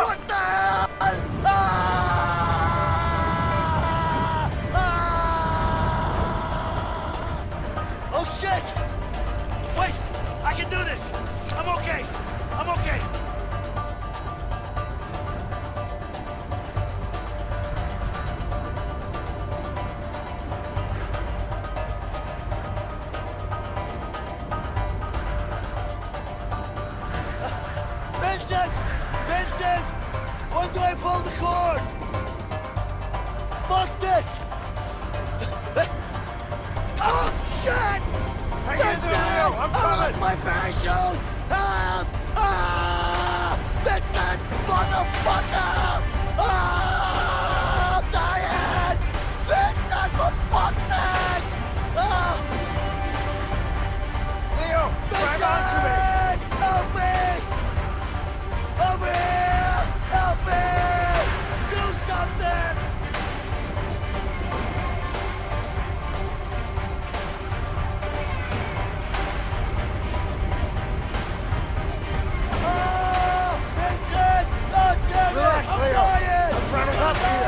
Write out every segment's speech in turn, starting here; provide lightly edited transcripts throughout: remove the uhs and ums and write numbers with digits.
What the hell? Ah! Ah! Oh shit! Wait, I can do this. I'm okay. I'm okay. Vincent! Vincent! When do I pull the cord? Fuck this! Oh shit! Hang in there, Leo! I'm coming! My parachute! Help! Ah! Vincent! Motherfucker! Ah! I'm dying! Vincent, for fuck's sake! Ah! Leo, grab onto me! Help me! Over here! Help me! Do something! Oh! Vincent! God damn it! Relax, I'm Leo. dying! I'm trying to help you.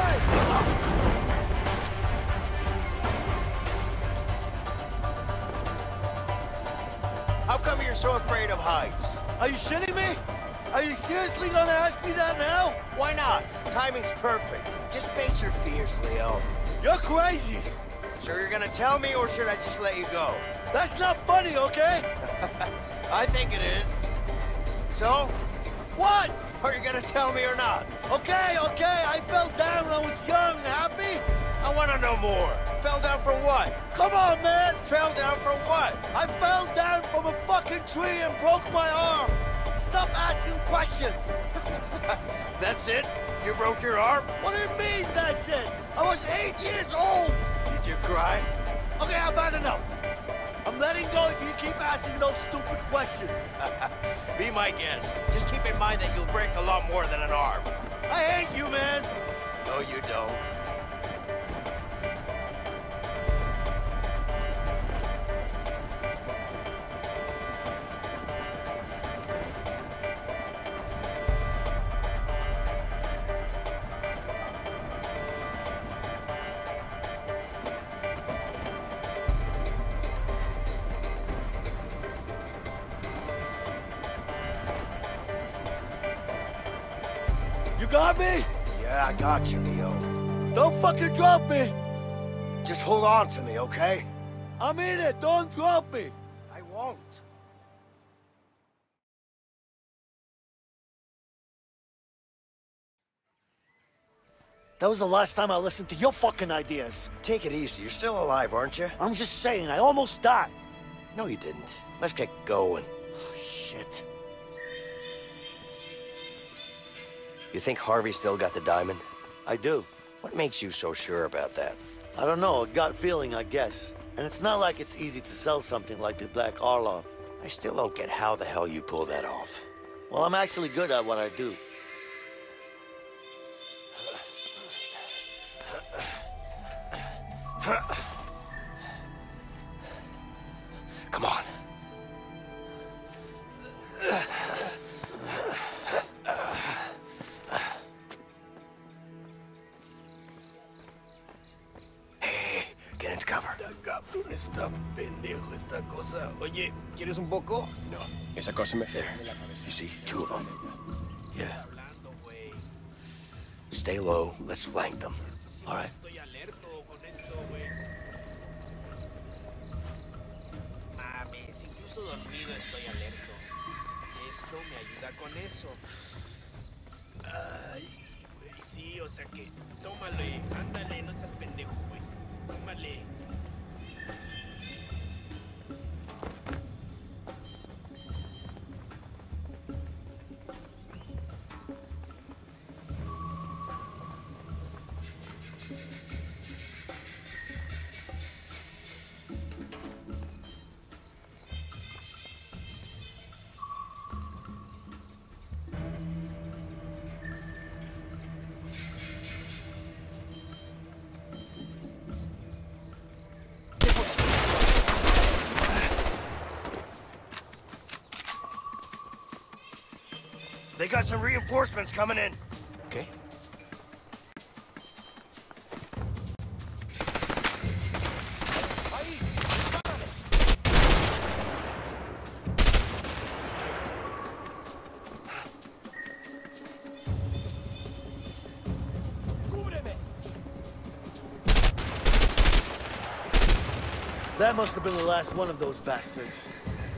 How come you're so afraid of heights? Are you shitting me? Are you seriously gonna ask me that now? Why not? Timing's perfect. Just face your fears, Leo. You're crazy! So you're gonna tell me, or should I just let you go? That's not funny, okay? I think it is. So, What? are you gonna tell me or not? Okay, I fell down when I was young. Happy? I wanna know more. Fell down for what? Come on, man! Fell down for what? I fell down from a fucking tree and broke my arm! Stop asking questions! That's it? You broke your arm? What do you mean, that's it? I was 8 years old! Did you cry? Okay, I've had enough. I'm letting go if you keep asking those stupid questions. Be my guest. Just keep in mind that you'll break a lot more than an arm. I hate you, man! No, you don't. You got me? Yeah, I got you, Leo. Don't fucking drop me! Just hold on to me, okay? I'm in it, don't drop me! I won't. That was the last time I listened to your fucking ideas. Take it easy. You're still alive, aren't you? I'm just saying, I almost died. No, you didn't. Let's get going. Oh, shit. You think Harvey still got the diamond? I do. What makes you so sure about that? I don't know, a gut feeling, I guess. And it's not like it's easy to sell something like the Black Arlong. I still don't get how the hell you pull that off. Well, I'm actually good at what I do. Come on. Hey, get into cover. Cabrón, está pendejo esta cosa. Oye, ¿quieres un poco? No, esa cosa me... There. You see, two of them. Yeah. Stay low. Let's flank them. All right. Estoy alerto con esto, güey. Mames, incluso dormido estoy alerto. Esto me ayuda con eso. Ay, güey, sí, o sea que... Tómale, ándale, no seas pendejo, güey. Tómale. They got some reinforcements coming in. Okay. Ahí, dispárales. Cúbreme. That must have been the last one of those bastards.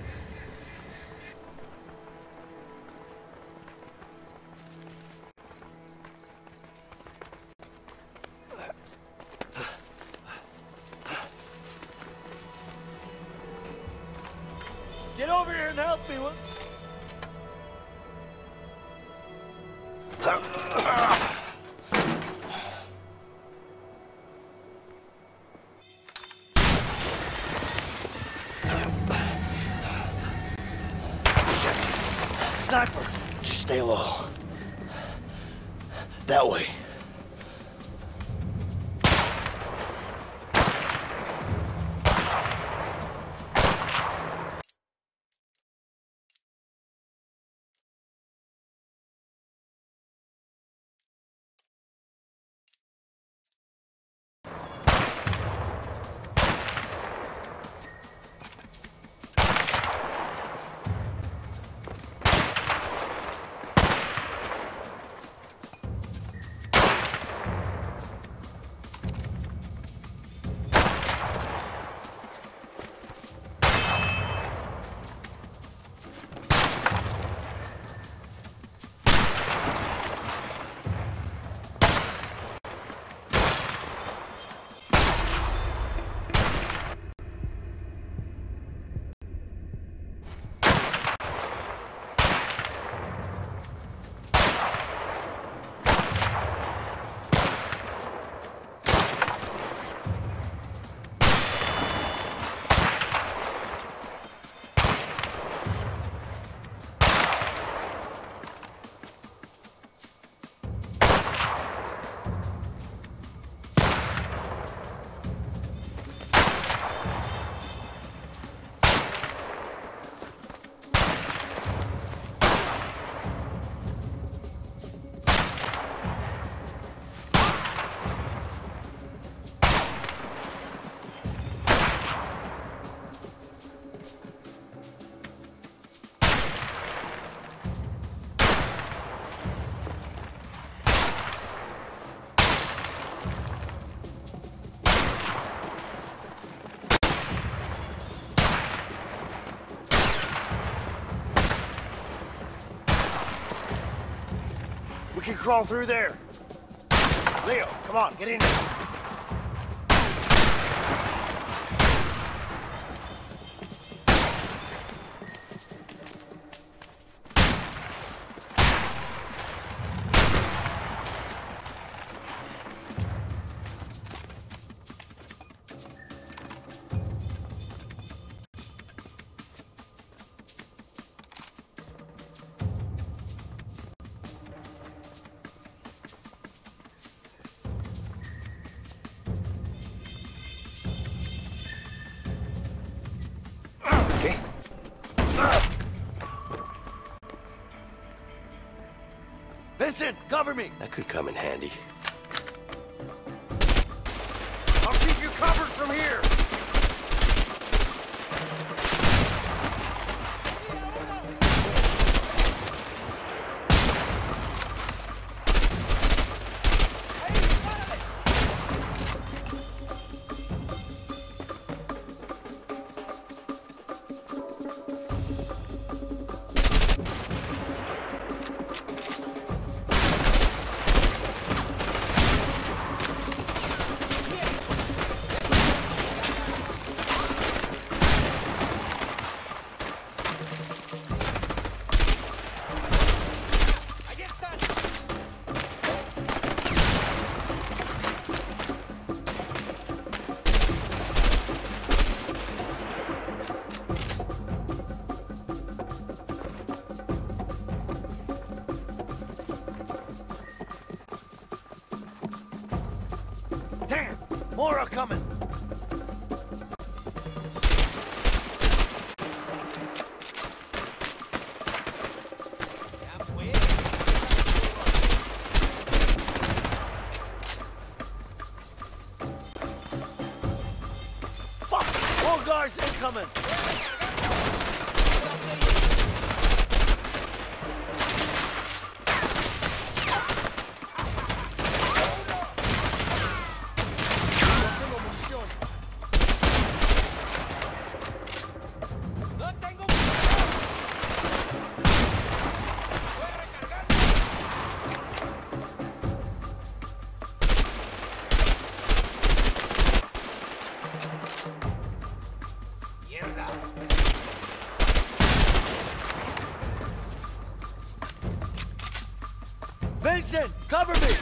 Get over here and help me. Sniper, just stay low. That way. We can crawl through there. Leo, come on, get in there. Okay. Vincent, cover me. That could come in handy. I'll keep you covered from here. Damn! More are coming! Vincent, cover me!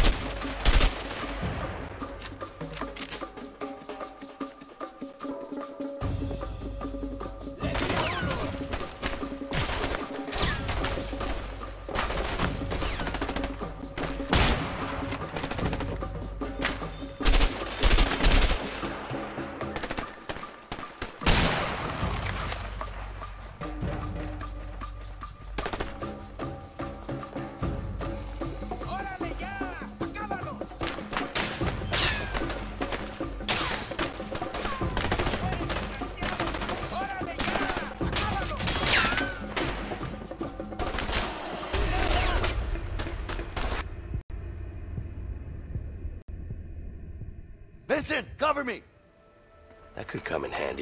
Vincent, cover me! That could come in handy.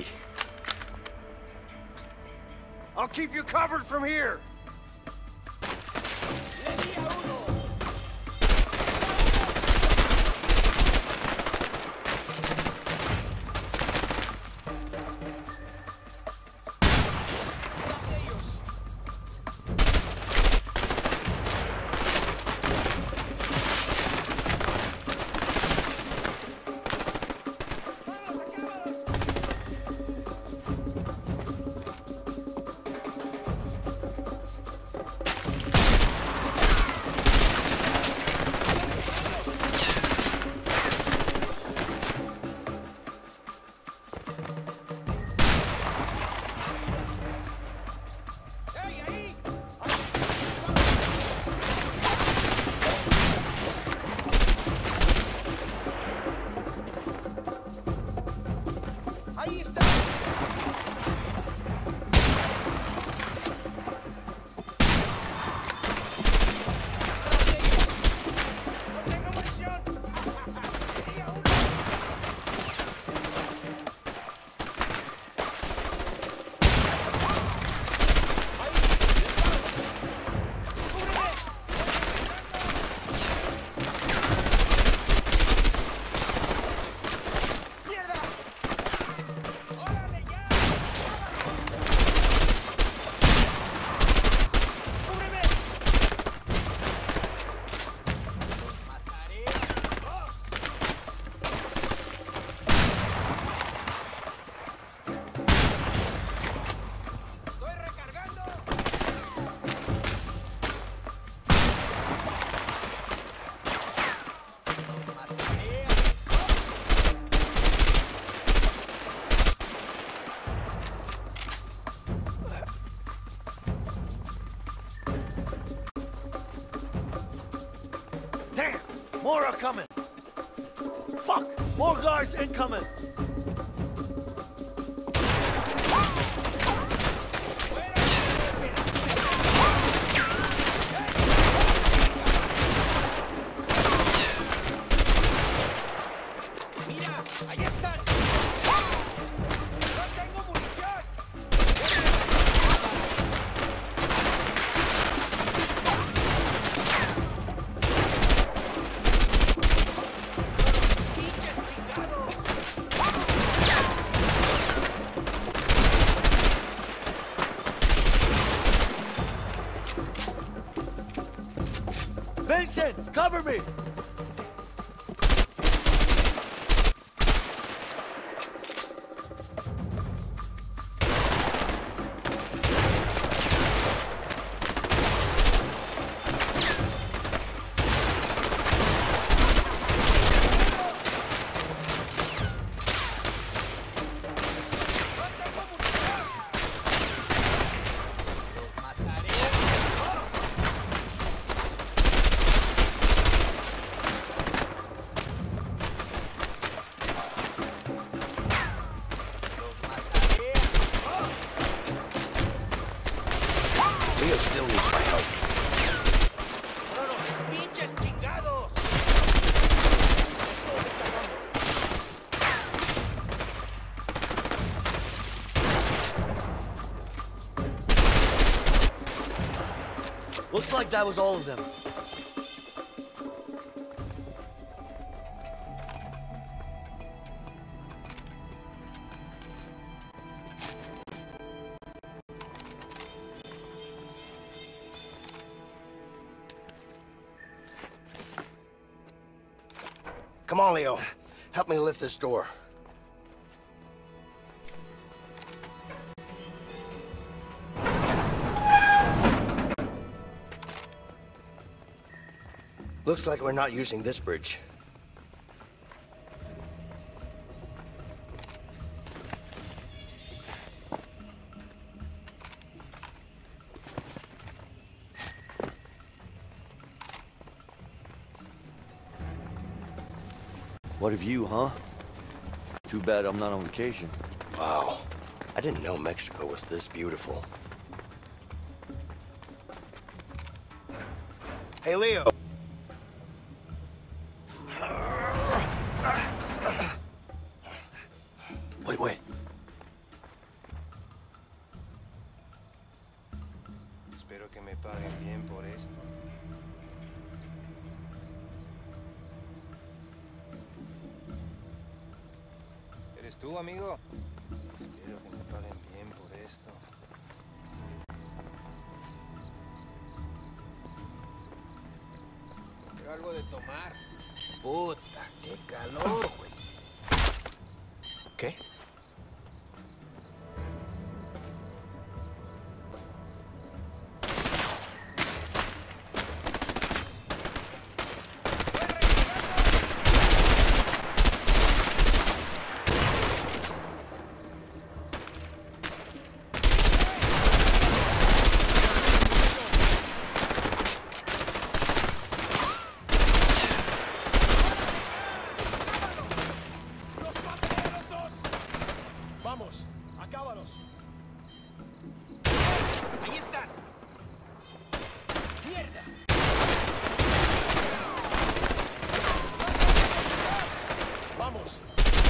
I'll keep you covered from here! Damn! More are coming! Fuck! More guards incoming! ¡Mira! ¡Ahí están! ¡No tengo munición! ¡Pinches chingados! Vincent, cover me! Leo still needs my help. ¡Pinches chingados! Looks like that was all of them. Come on, Leo. Help me lift this door. Looks like we're not using this bridge. What of you, huh? Too bad I'm not on vacation. Wow. I didn't know Mexico was this beautiful. Hey, Leo. Wait. Espero que me paguen bien por esto. ¿Eres tú, amigo? Espero que me paguen bien por esto. Quiero algo de tomar. Puta, qué calor, güey. ¿Qué? Vamos, acábalos. Ahí están. ¡Mierda! Vamos.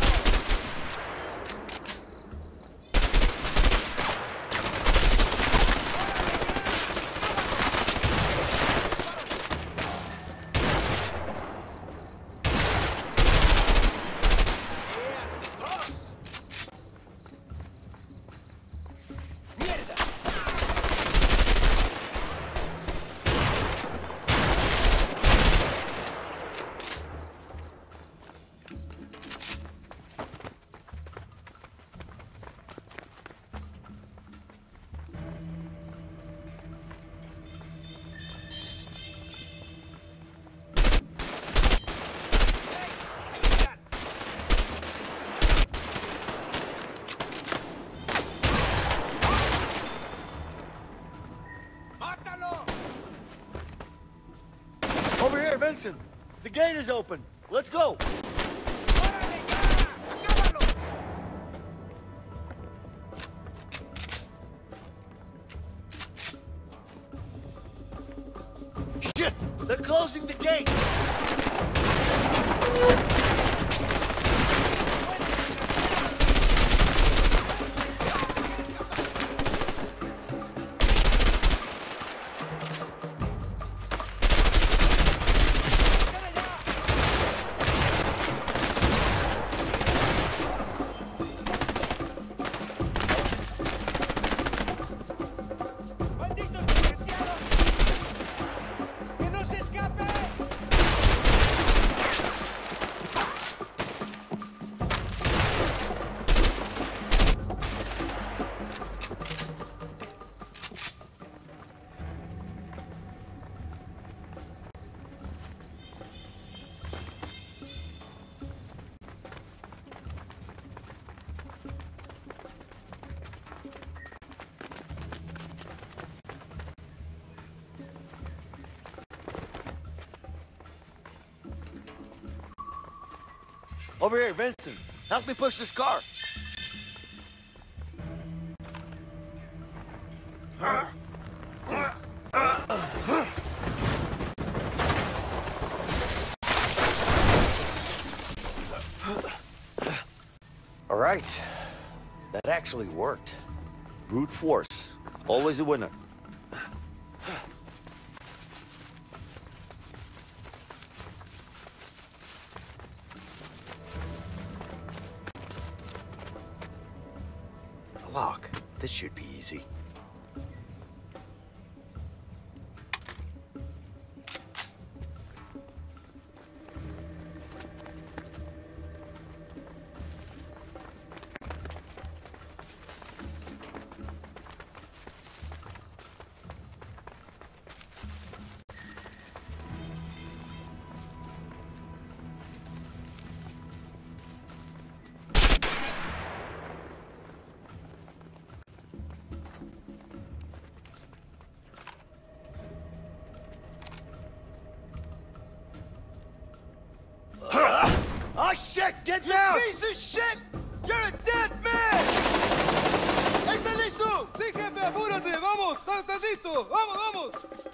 Over here, Vincent! The gate is open! Let's go! Shit! They're closing the gate! Over here, Vincent. Help me push this car. All right. That actually worked. Brute force. Always a winner. A lock. This should be easy. Get down! Piece of shit! You're a dead man! ¿Está listo? Sí, jefe, apúrate, vamos, estás listo, vamos, vamos.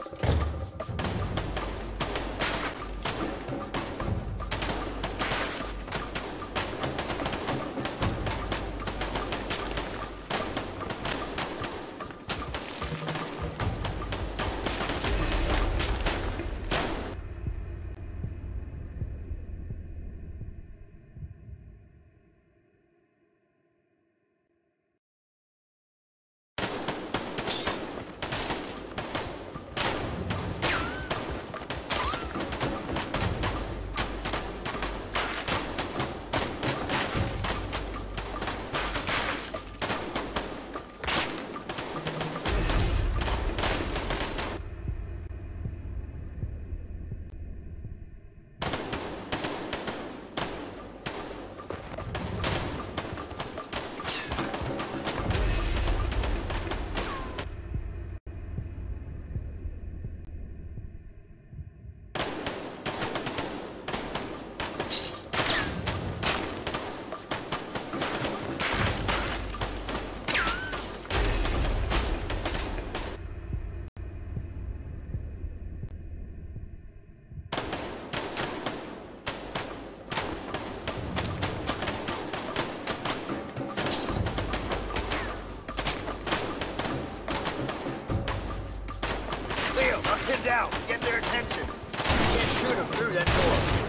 Leo, I'm pinned down. Get their attention. You can't shoot them through that door.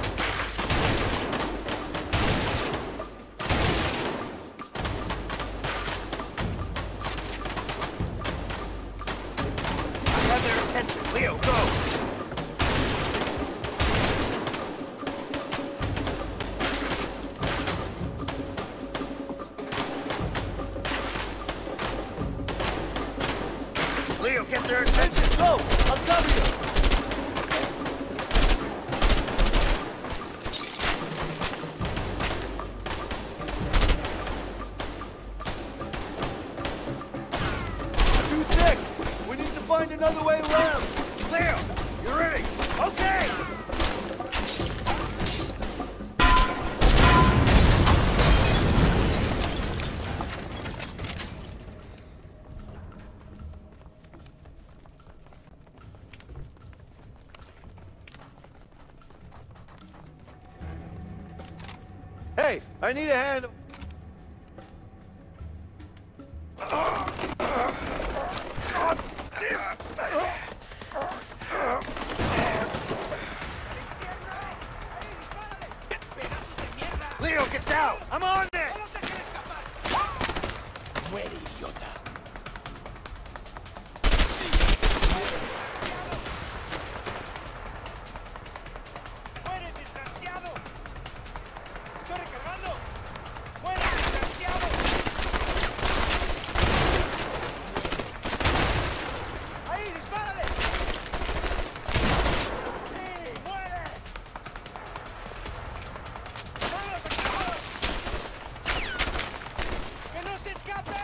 I have their attention. Leo, go. Leo, get their attention. Go! I'll cover you! Too thick! We need to find another way around! Leo, you ready? Okay! Hey, I need a hand. Leo, get down! I'm on it! Muere, idiota. ¡Muere, desgraciado! ¡Estoy recargando! ¡Muere, desgraciado! ¡Ahí, dispárale! ¡Sí, muere! ¡Vámonos, acabamos! ¡Que no se escape!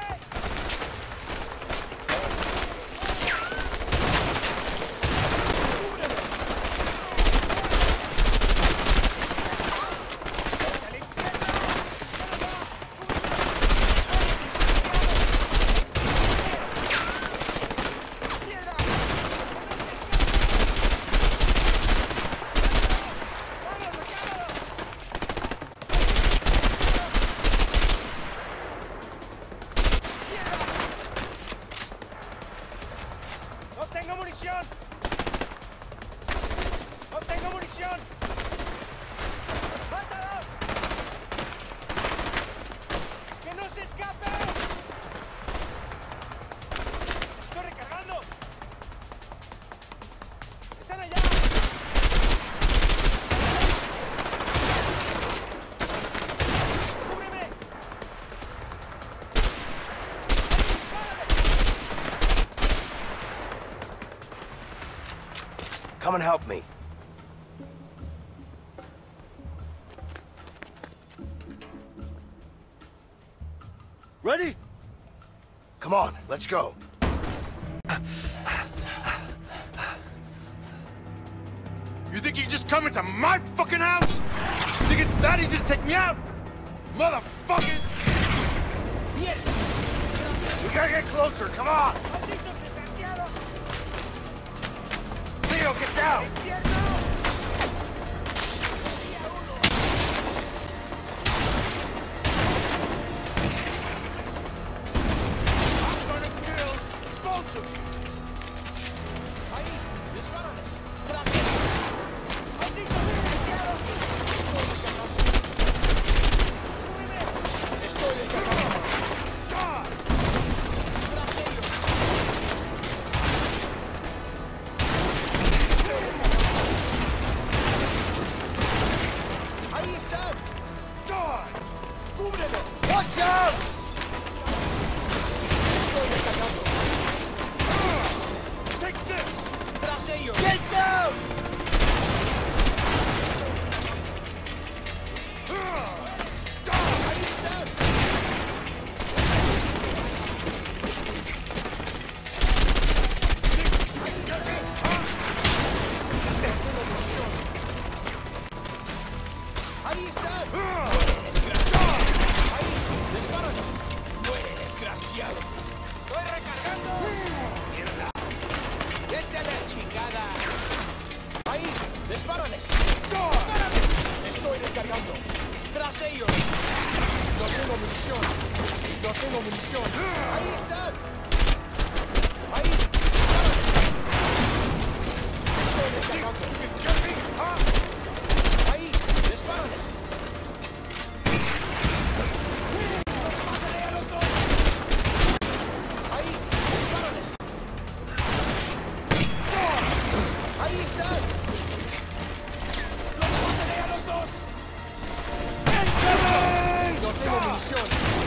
¡No tengo munición! ¡No tengo munición! ¡Mátalo! ¡Que no se escape! ¡Estoy recargando! ¡Están allá! ¡Cúbreme! Come and help me. Ready? Come on, let's go. You think you just come into my fucking house? Think it's that easy to take me out? Motherfuckers! We gotta get closer, come on! Leo, get down! I'm gonna kill both of you! Ahí, dispárales. Estoy descargando. Tras ellos. Ahí están. Cúbrelo. Watch out! Estoy descargando. Take this! Tras ellos. Get down! Ahí están. Ahí están. Muere, desgraciado. Ahí, dispárales. Muere, desgraciado. Estoy recargando. Mierda. Vete a la chingada. Ahí, dispárales. Dispárales. Estoy recargando. Tras ellos. No tengo munición. No tengo munición. Ahí están. Ahí, dispárales. Estoy recargando. Ahí, dispárales. ¡Mátale a los dos! Ahí, dispárales. Ahí están. ¡Los mataré a los dos! No tengo munición.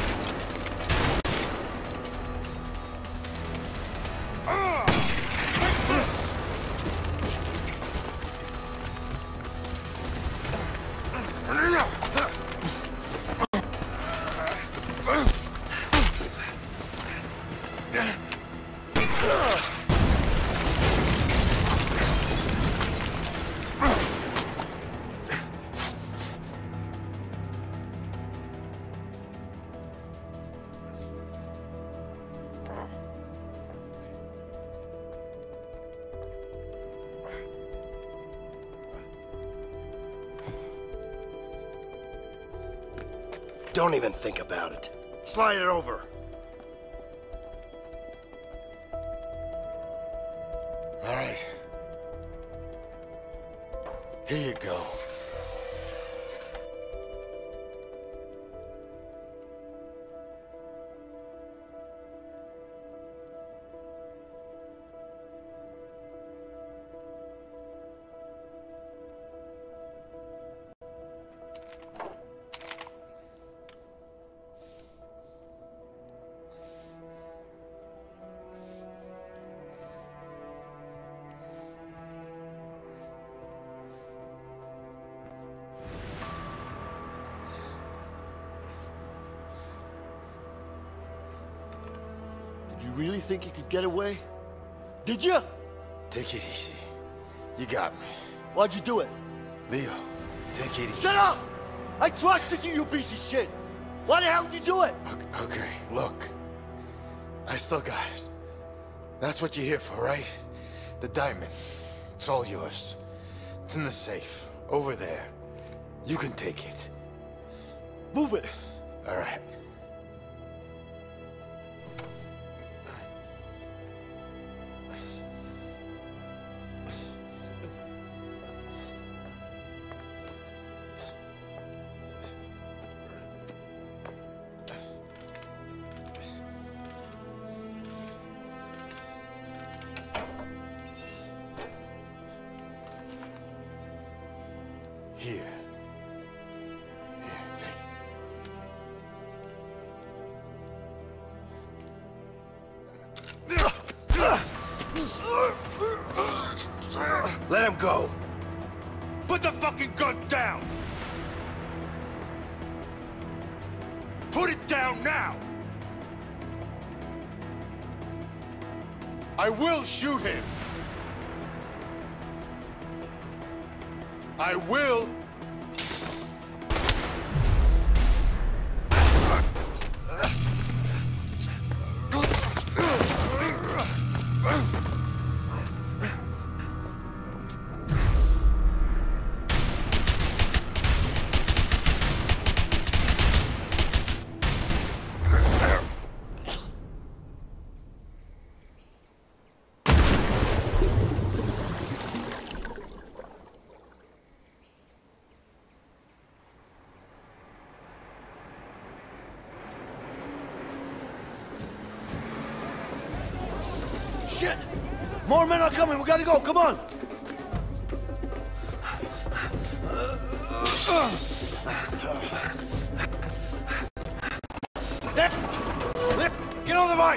Don't even think about it. Slide it over. All right. Here you go. You really think you could get away? Did you? Take it easy. You got me. Why'd you do it? Leo, take it easy. Shut up! I trusted you, you piece of shit! Why the hell did you do it? Okay, look. I still got it. That's what you're here for, right? The diamond. It's all yours. It's in the safe. Over there. You can take it. Move it! All right. Here. Here, take it. Let him go. Put the fucking gun down. Put it down now. I will shoot him. I will. More men are coming. We gotta go. Come on. There. Get on the bike.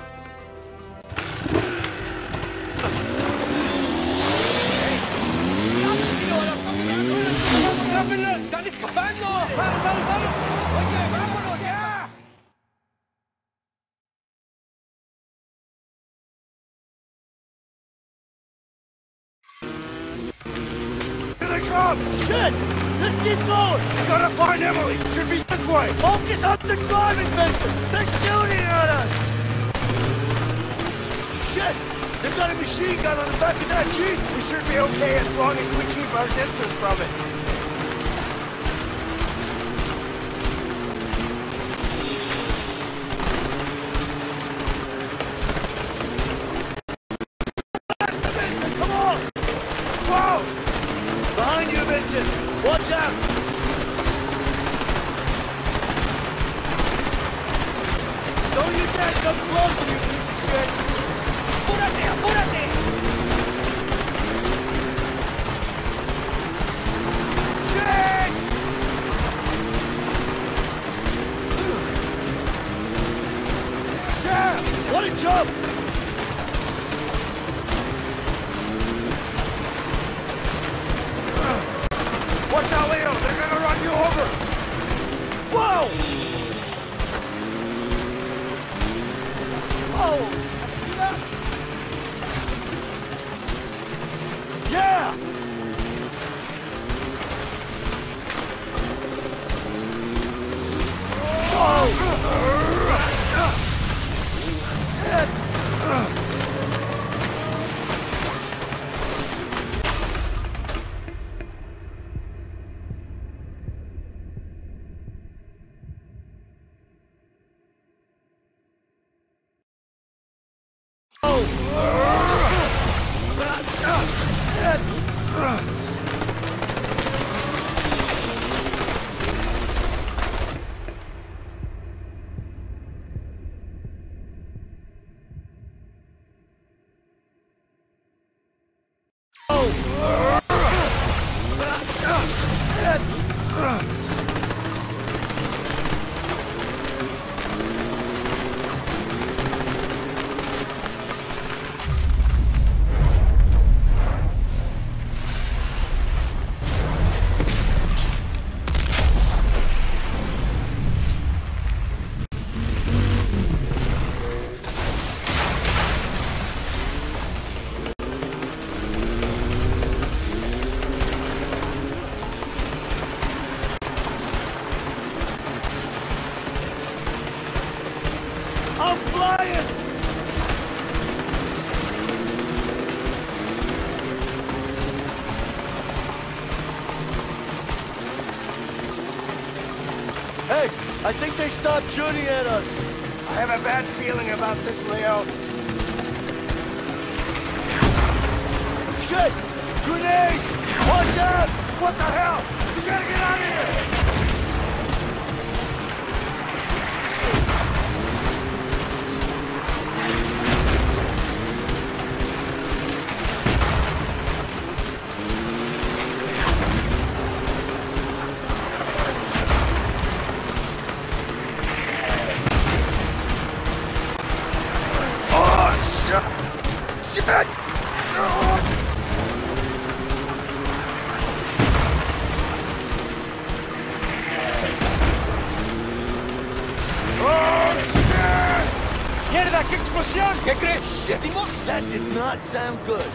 ¡Atrápenlos! ¡Están escapando! ¡Vamos, vamos, vamos! ¡Oye, vámonos ya! Here they come! Shit! Just keep going! We gotta find Emily! Should be this way! Focus on the driving, Vincent! They're shooting at us! Shit! They've got a machine gun on the back of that Jeep! We should be okay as long as we keep our distance from it. Vincent, come on! Whoa! Behind you, Vincent! Watch out! Don't you dare come close to you, piece of shit! ¡Apúrate, apúrate! Shit! Yeah! What a jump! Watch out, Leo! They're gonna run you over! Whoa! Oh! Yeah! I'm flying! Hey, I think they stopped shooting at us. I have a bad feeling about this, Leo. Shit! Grenades! Watch out! What the hell? We gotta get out of here! ¡Mierda, qué explosión! ¿Qué crees? ¿Perdimos? That did not sound good.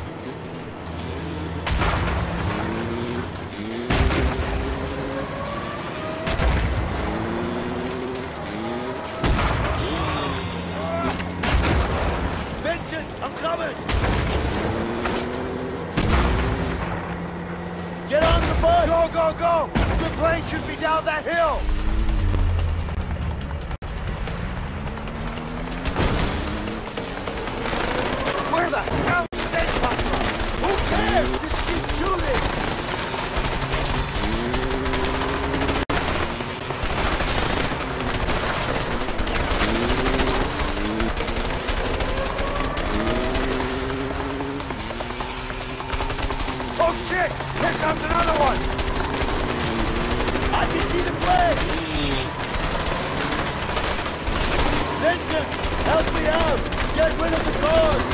Vincent, I'm coming! Get on the bus! Go, go, go! The plane should be down that hill! Where the hell did they come from? Who cares? Just keep shooting! Oh shit! Here comes another one! I can see the flag! Vincent! Help me out! Get rid of the cars!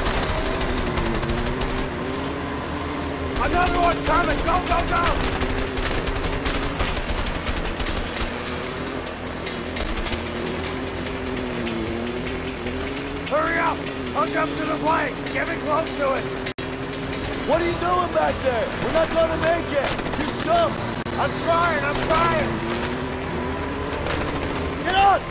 Another one coming! Go, go, go! Hurry up! I'll jump to the flag! Get me close to it! What are you doing back there? We're not gonna make it! Just jump! I'm trying! I'm trying! Get on!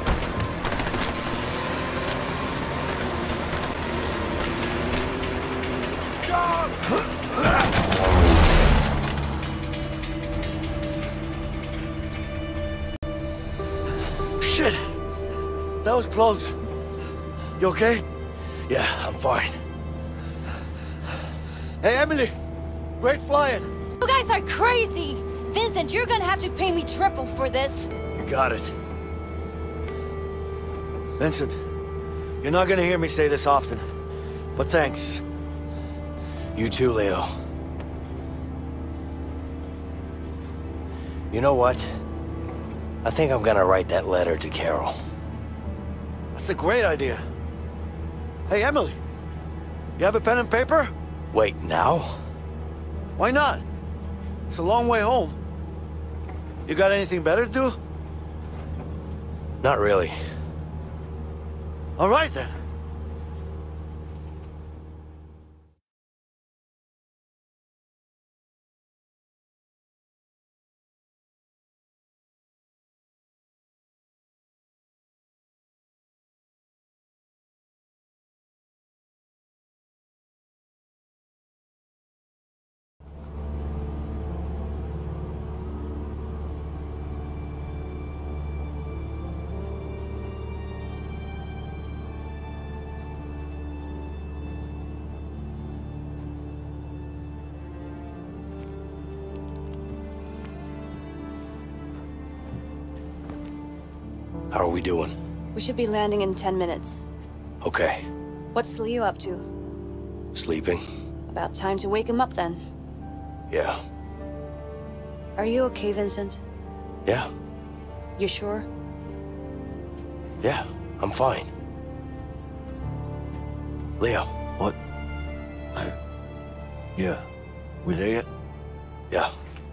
Jump! Shit! That was close. You okay? Yeah, I'm fine. Hey, Emily! Great flying! You guys are crazy! Vincent, you're gonna have to pay me triple for this. You got it. Vincent, you're not gonna hear me say this often, but thanks. You too, Leo. You know what? I think I'm gonna write that letter to Carol. That's a great idea. Hey, Emily, you have a pen and paper? Wait, now? Why not? It's a long way home. You got anything better to do? Not really. All right, then. How are we doing? We should be landing in 10 minutes. Okay. What's Leo up to? Sleeping? About time to wake him up then. Yeah. Are you okay, Vincent? Yeah. You sure? Yeah, I'm fine. Leo. What? Yeah. We there yet? Yeah.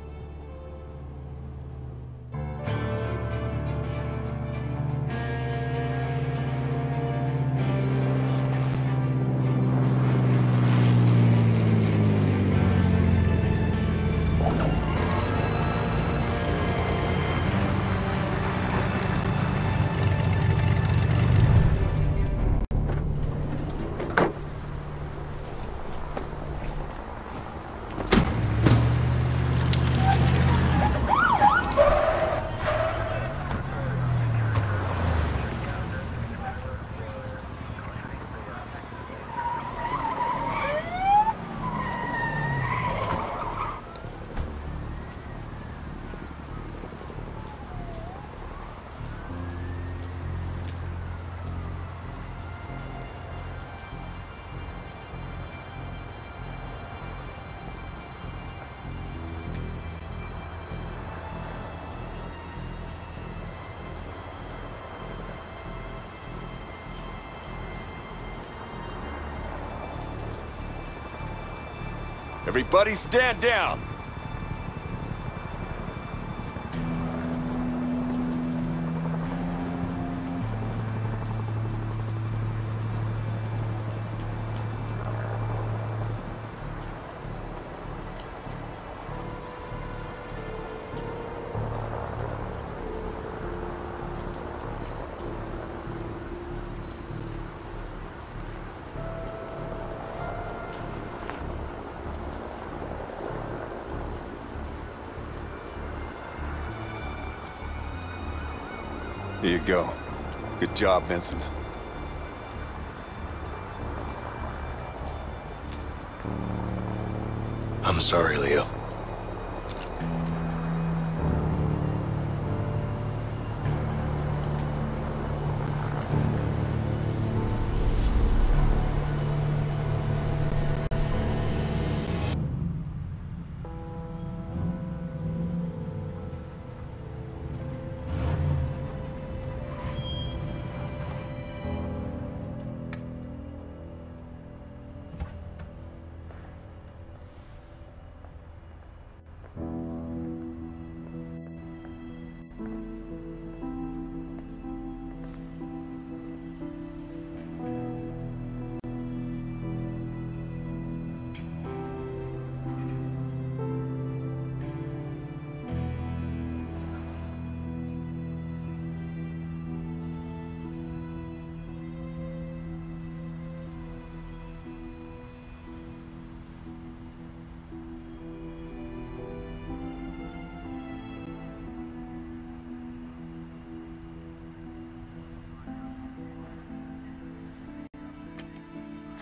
Everybody stand down! Here you go. Good job, Vincent. I'm sorry, Leo.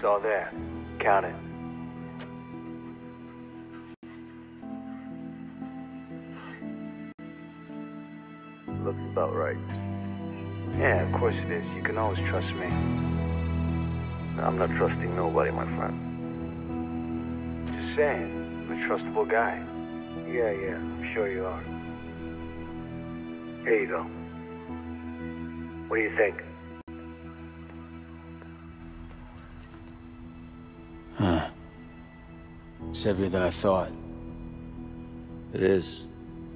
It's all there. Count it. Looks about right. Yeah, of course it is. You can always trust me. I'm not trusting nobody, my friend. Just saying, I'm a trustable guy. Yeah, I'm sure you are. Here you go. What do you think? Huh. It's heavier than I thought. It is.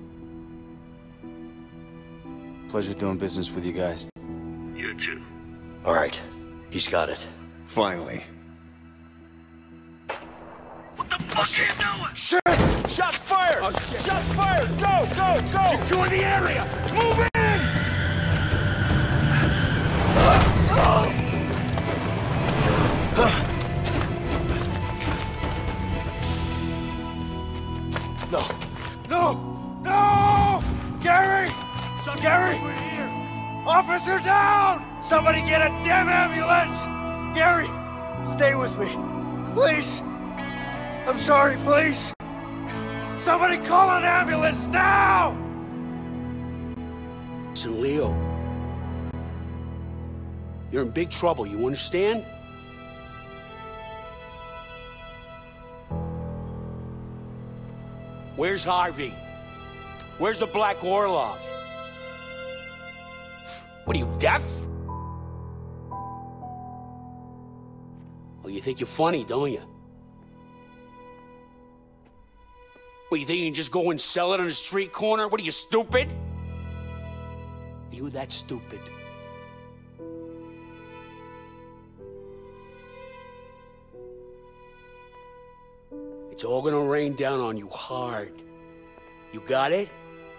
Pleasure doing business with you guys. You too. All right. He's got it. Finally. What the fuck are you doing? Shit! Shots fired! Oh, shit. Shots fired! Go! Secure the area! Move in! No! Gary! Gary! Officer down! Somebody get a damn ambulance! Gary! Stay with me. Please! I'm sorry, please! Somebody call an ambulance now! Listen, Leo. You're in big trouble, you understand? Where's Harvey? Where's the Black Orlov? What are you, deaf? Well, you think you're funny, don't you? What, you think you can just go and sell it on a street corner? What are you, stupid? Are you that stupid? It's all gonna rain down on you hard. You got it?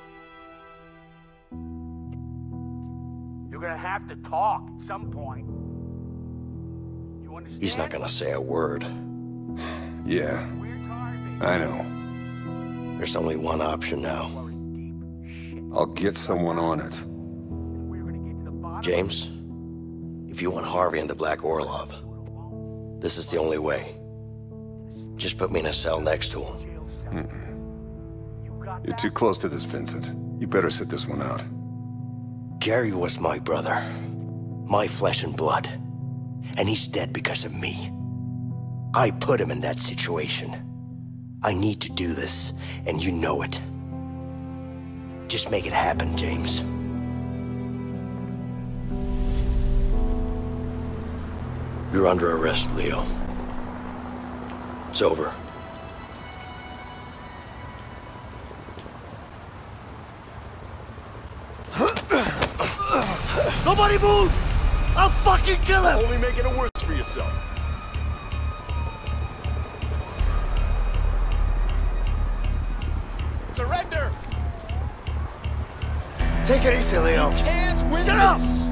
You're gonna have to talk at some point. You understand? He's not gonna say a word. Yeah, I know. There's only one option now. I'll get someone on it. James, if you want Harvey and the Black Orlov, this is the only way. Just put me in a cell next to him. You're too close to this, Vincent. You better sit this one out. Gary was my brother. My flesh and blood. And he's dead because of me. I put him in that situation. I need to do this, and you know it. Just make it happen, James. You're under arrest, Leo. It's over. Nobody move! I'll fucking kill him! Only making it worse for yourself. Surrender! Take it easy, Leo. You can't win Shut this! up!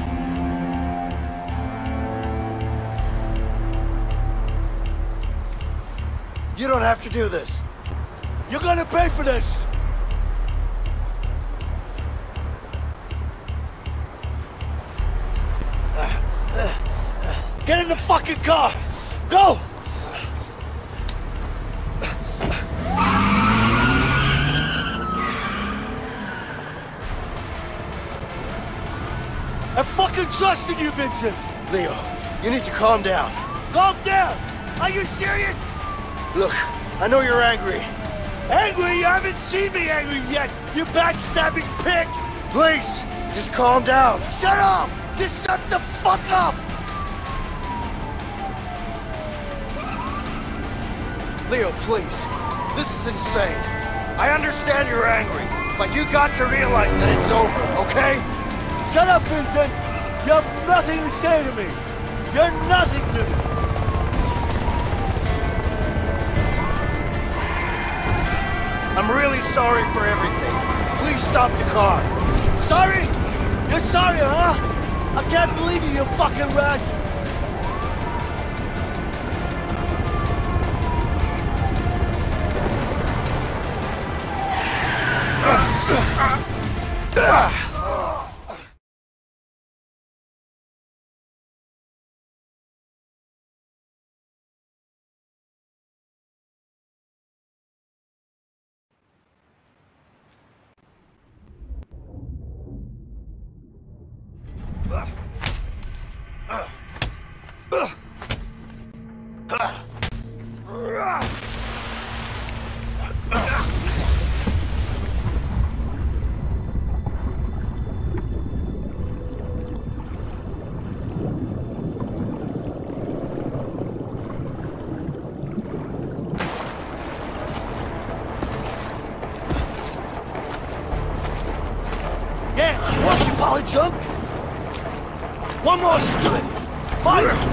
You don't have to do this. You're gonna pay for this! Get in the fucking car! Go! I'm fucking trusting you, Vincent! Leo, you need to calm down. Calm down! Are you serious? Look, I know you're angry. Angry? You haven't seen me angry yet, you backstabbing pig! Please, just calm down. Shut up! Just shut the fuck up! Leo, please. This is insane. I understand you're angry, but you got to realize that it's over, okay? Shut up, Vincent! You have nothing to say to me! You're nothing to me! I'm really sorry for everything. Please stop the car. Sorry? You're sorry, huh? I can't believe you fucking rat! Punch him. One more split. Fight!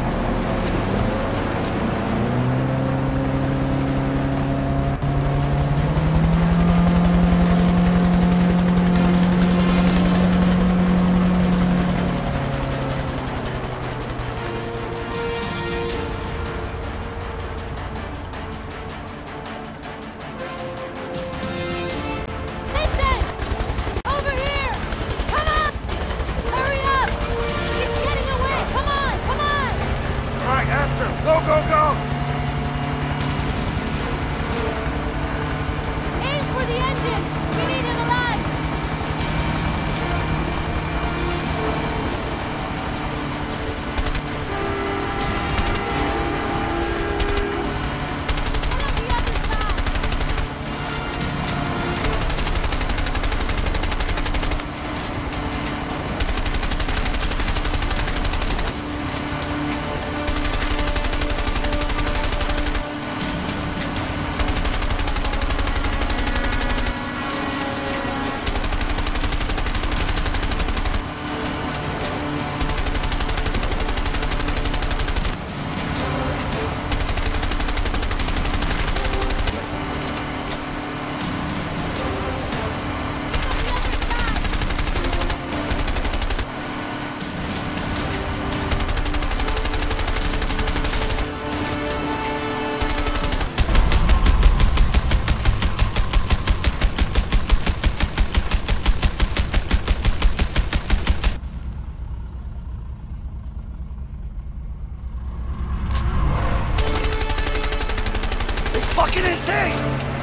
Fucking insane!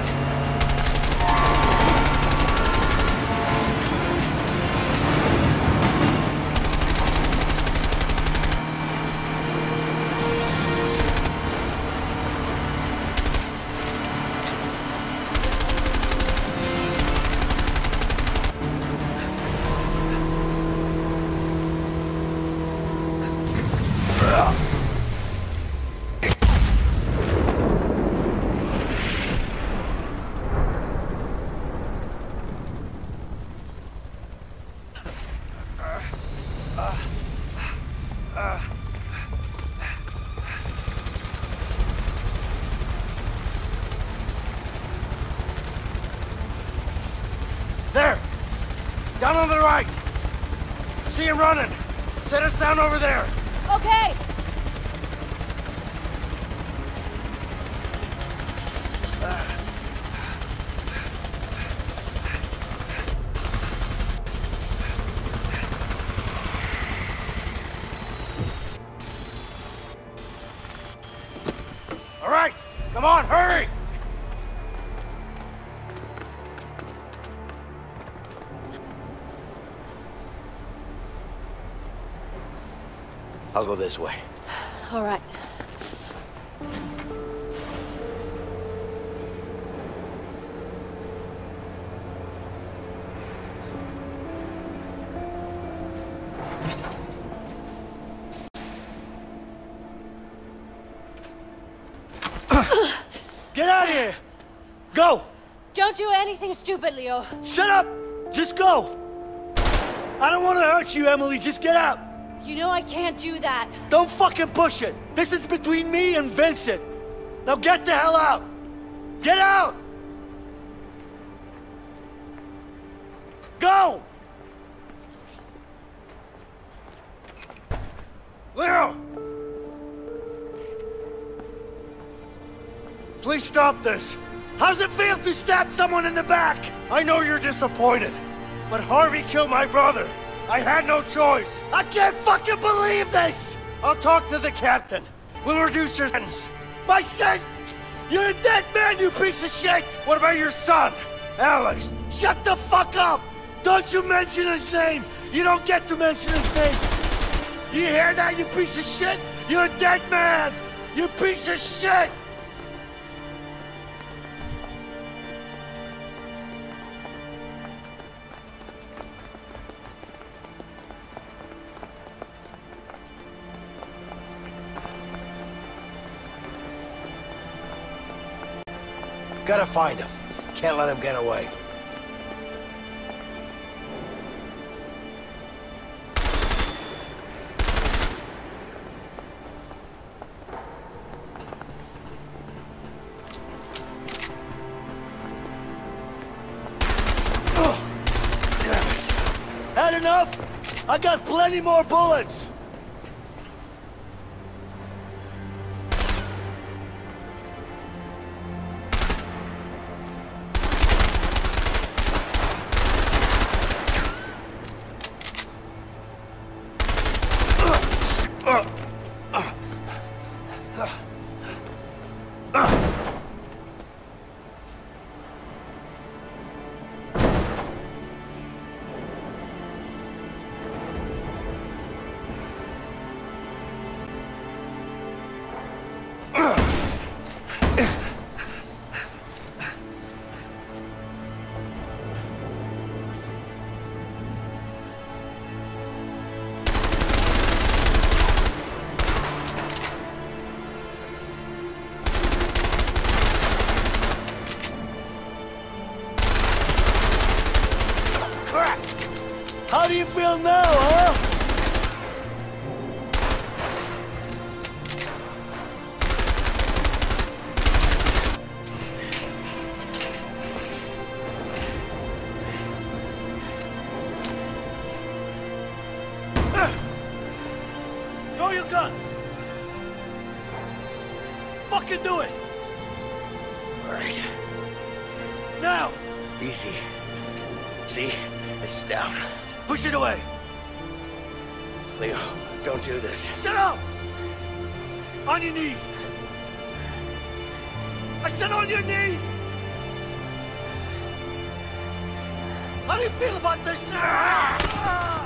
There! Down on the right! I see him running! Set us down over there! Okay! All right! Come on, hurry! I'll go this way. All right. Get out of here! Go! Don't do anything stupid, Leo. Shut up! Just go! I don't want to hurt you, Emily. Just get out! You know I can't do that. Don't fucking push it! This is between me and Vincent! Now get the hell out! Get out! Go! Leo! Please stop this! How's it feel to stab someone in the back? I know you're disappointed, but Harvey killed my brother. I had no choice. I can't fucking believe this! I'll talk to the captain. We'll reduce your sentence. My sentence? You're a dead man, you piece of shit! What about your son? Alex, shut the fuck up! Don't you mention his name! You don't get to mention his name! You hear that, you piece of shit? You're a dead man! You piece of shit! Gotta find him. Can't let him get away. enough? I got plenty more bullets! How do you feel now, huh? Throw your gun! Fucking do it! All right. Now! Easy. See? It's down. Push it away! Leo, don't do this. Shut up! On your knees! I said on your knees! How do you feel about this now?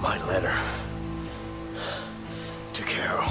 My letter to Carol.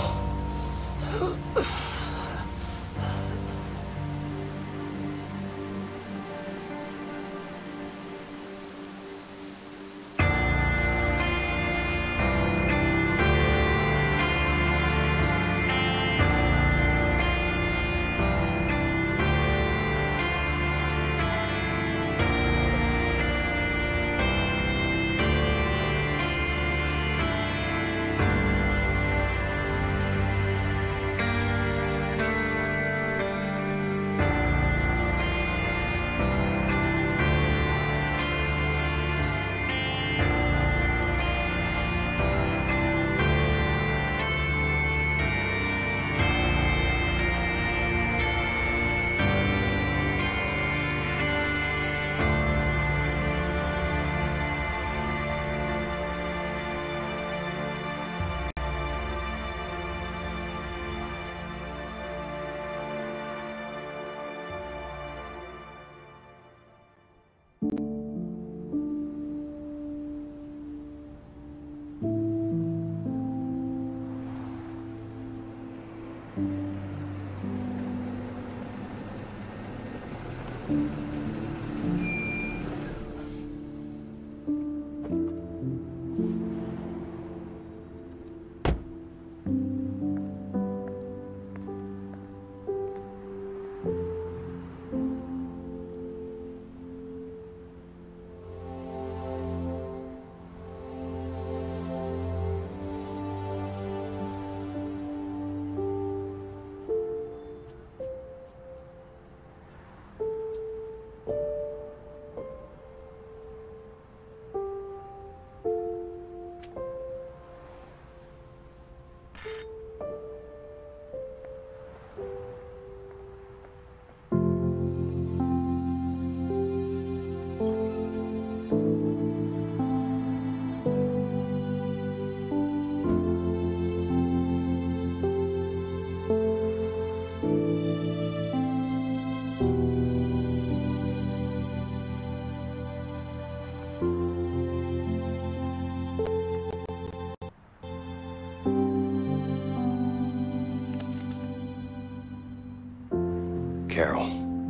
Carol,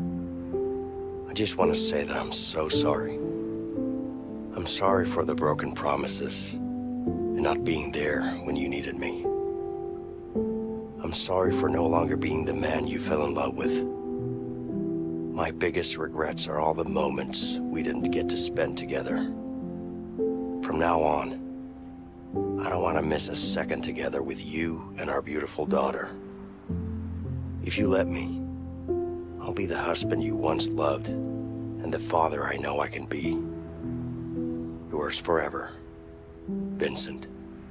I just want to say that I'm so sorry. I'm sorry for the broken promises and not being there when you needed me. I'm sorry for no longer being the man you fell in love with. My biggest regrets are all the moments we didn't get to spend together. From now on, I don't want to miss a second together with you and our beautiful daughter. If you let me, I'll be the husband you once loved and the father I know I can be. Yours forever, Vincent.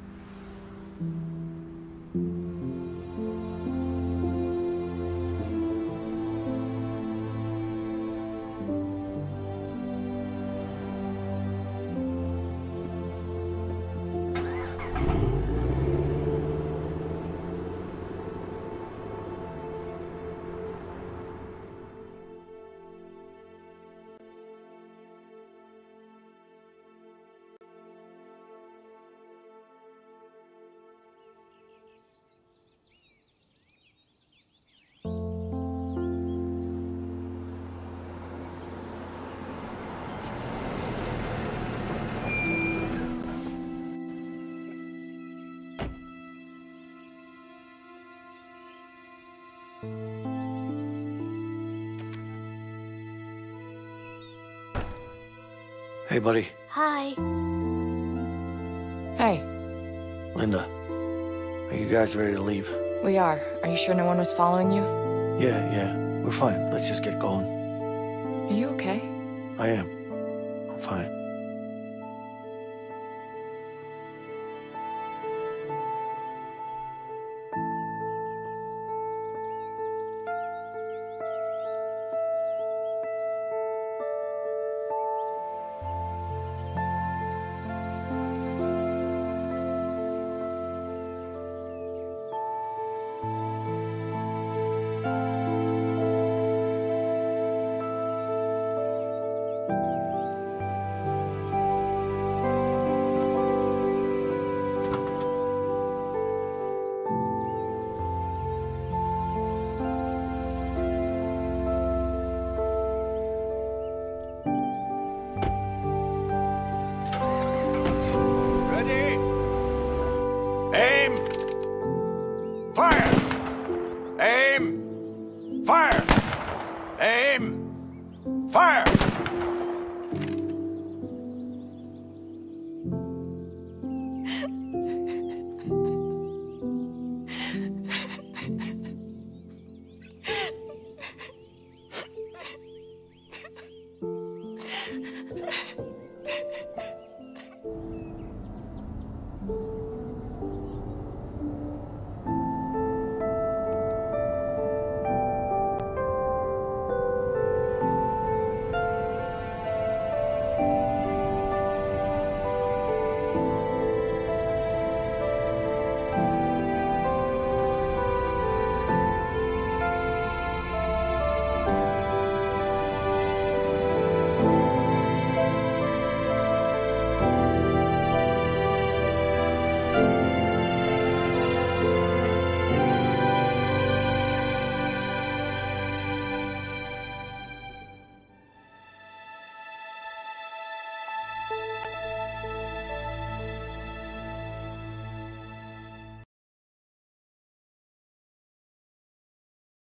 Hey, buddy. Hi. Hey. Linda, are you guys ready to leave? We are. Are you sure no one was following you? Yeah, we're fine. Let's just get going. Are you okay? I am. I'm fine.